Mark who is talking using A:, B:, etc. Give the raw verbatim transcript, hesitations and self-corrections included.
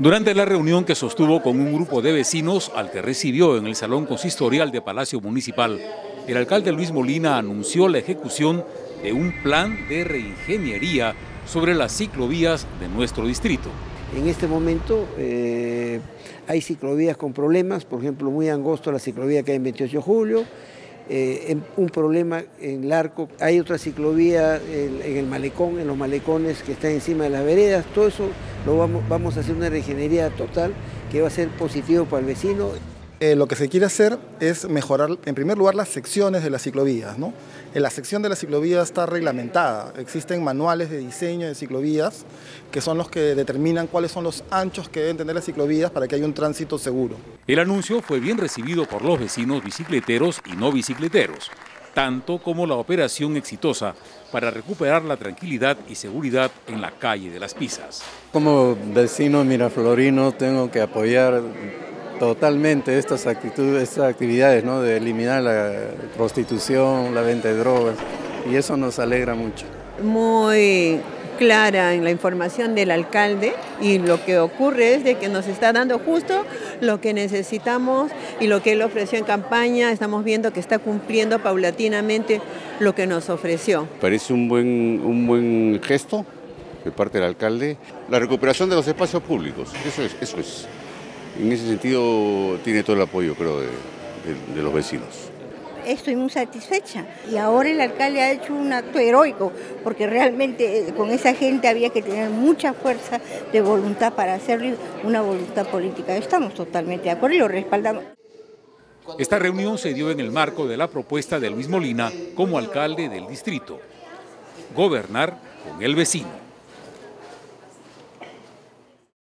A: Durante la reunión que sostuvo con un grupo de vecinos al que recibió en el Salón Consistorial de Palacio Municipal, el alcalde Luis Molina anunció la ejecución de un plan de reingeniería sobre las ciclovías de nuestro distrito.
B: En este momento eh, hay ciclovías con problemas, por ejemplo, muy angosto la ciclovía que hay en veintiocho de julio, eh, en, un problema en Larco, hay otra ciclovía en, en el malecón, en los malecones que están encima de las veredas, todo eso lo vamos, vamos a hacer una reingeniería total que va a ser positivo para el vecino.
C: Eh, lo que se quiere hacer es mejorar, en primer lugar, las secciones de las ciclovías, ¿no? La sección de la ciclovía está reglamentada, existen manuales de diseño de ciclovías que son los que determinan cuáles son los anchos que deben tener las ciclovías para que haya un tránsito seguro.
A: El anuncio fue bien recibido por los vecinos bicicleteros y no bicicleteros, tanto como la operación exitosa para recuperar la tranquilidad y seguridad en la calle de Las Pisas.
D: Como vecino miraflorino tengo que apoyar totalmente estas actitudes, estas actividades, ¿no? De eliminar la prostitución, la venta de drogas, y eso nos alegra mucho.
E: Muy clara en la información del alcalde, y lo que ocurre es de que nos está dando justo lo que necesitamos y lo que él ofreció en campaña. Estamos viendo que está cumpliendo paulatinamente lo que nos ofreció.
F: Parece un buen, un buen gesto de parte del alcalde. La recuperación de los espacios públicos, eso es. Eso es. En ese sentido tiene todo el apoyo, creo, de, de, de los vecinos.
G: Estoy muy satisfecha y ahora el alcalde ha hecho un acto heroico porque realmente con esa gente había que tener mucha fuerza de voluntad para hacerle una voluntad política. Estamos totalmente de acuerdo y lo respaldamos.
A: Esta reunión se dio en el marco de la propuesta de Luis Molina como alcalde del distrito: gobernar con el vecino.